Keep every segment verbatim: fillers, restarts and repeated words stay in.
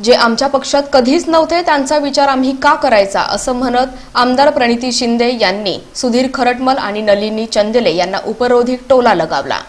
जे आमच्या पक्षात कधीच नव्हते त्यांचा विचार आम्ही का करायचा असं म्हणत आमदार प्रणिती शिंदे यांनी सुधीर खरटमल आणि नलिनी चंदेले यांना उपरोधिक टोला लगावला।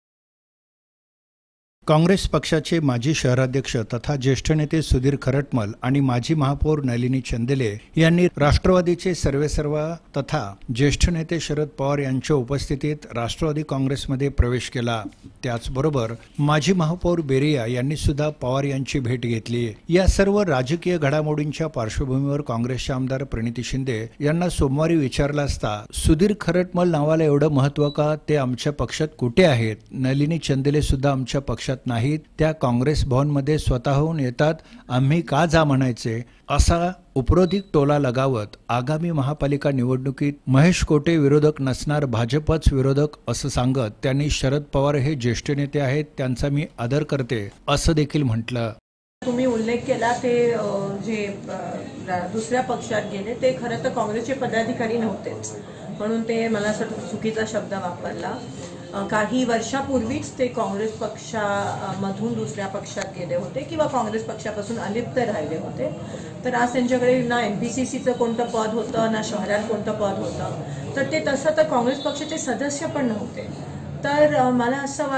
काँग्रेस पक्षाचे माजी शहराध्यक्ष तथा ज्येष्ठ नेते सुधीर खरटमल आणि माजी महापौर नलिनी चंदेले यांनी राष्ट्रवादीचे सर्वेसर्वा तथा ज्येष्ठ नेते शरद पवार यांच्या उपस्थितीत राष्ट्रवादी काँग्रेसमध्ये प्रवेश केला। त्याचबरोबर माजी महापौर बेरिया यांनी सुद्धा पवार यांची भेट घेतली। या सर्व राजकीय घडामोडींच्या पार्श्वभूमीवर काँग्रेसचे आमदार प्रणिती शिंदे यांना सोमवारी विचारलं असता सुधीर खरटमल नावाला एवढं महत्त्व का, ते आमच्या पक्षात कुठे आहेत? नलिनी चंदेले सुद्धा आमच्या पक्षात नाहीत, त्या काँग्रेस भवनमध्ये स्वतःहून येतात, आम्ही का जा म्हणायचे, असा उपरोधिक टोला लगावत आगामी महापालिका निवडणुकीत महेश कोटे विरोधक नसणार, भाजपच विरोधक असं सांगत त्यांनी शरद पवार हे ज्येष्ठ नेते आहेत, त्यांचा मी आदर करते असं देखील म्हटलं। तुम्ही उल्लेख केला ते जे दुसऱ्या पक्षात गेले ते खरं तर काँग्रेसचे पदाधिकारी नव्हतेच, म्हणून ते मला असं चुकीचा शब्द वापरला। काही वर्षापूर्वीच ते काँग्रेस पक्षामधून दुसऱ्या पक्षात गेले होते किंवा काँग्रेस पक्षापासून अलिप्त राहिले होते। तर आज त्यांच्याकडे ना एम पी सी सीचं कोणतं पद होतं ना शहरात कोणतं पद होतं, तर ते तसं तर काँग्रेस पक्षाचे सदस्य पण नव्हते। तर मला असं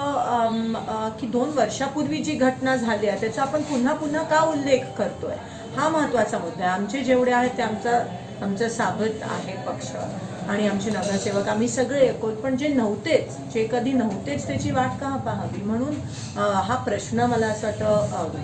वाटतं की दोन वर्षापूर्वी जी घटना झाली आहे त्याचा आपण पुन्हा पुन्हा का उल्लेख करतोय, हा महत्त्वाचा मुद्दा आहे। आमचे जेवढे आहेत ते आमचा आमचा साबत आहे पक्ष आणि आमचे नगरसेवक आम्ही सगळे एकूण, पण जे नव्हतेच, जे कधी नव्हतेच त्याची वाट का पाहावी, म्हणून हा प्रश्न मला असं वाटतं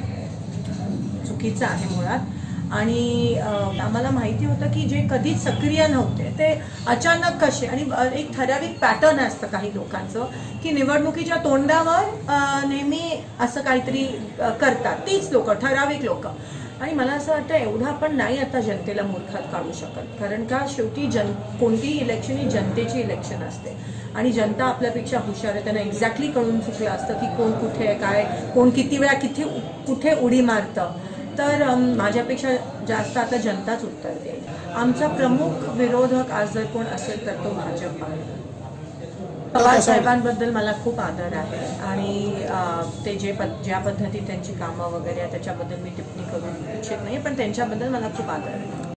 चुकीचा आहे मुळात। आणि आम्हाला माहिती होतं की जे कधीच सक्रिय नव्हते ते अचानक कसे, आणि एक ठराविक पॅटर्न असतं काही लोकांचं की निवडणुकीच्या तोंडावर नेहमी असं काहीतरी करतात तीच लोक, ठराविक लोक। आणि मला असं वाटतं एवढं आपण नाही आता जनतेला मूर्खात काढू शकत, कारण का शेवटी जन कोणतीही इलेक्शन ही जनतेची इलेक्शन असते आणि जनता आपल्यापेक्षा हुशार आहे, त्यांना एक्झॅक्टली कळून चुकलं असतं की कोण कुठे आहे, काय कोण किती वेळा किती कुठे उडी मारतं। तर माझ्यापेक्षा जास्त आता जनताच उत्तर देईल। आमचा प्रमुख विरोधक आज जर कोण असेल तर तो भाजप आहे। पवार साहेबांबद्दल मला खूप आदर आहे आणि ते जे पद ज्या पद्धतीत त्यांची कामं वगैरे त्याच्याबद्दल मी टिप्पणी करू इच्छित नाही, पण त्यांच्याबद्दल मला खूप आदर आहे।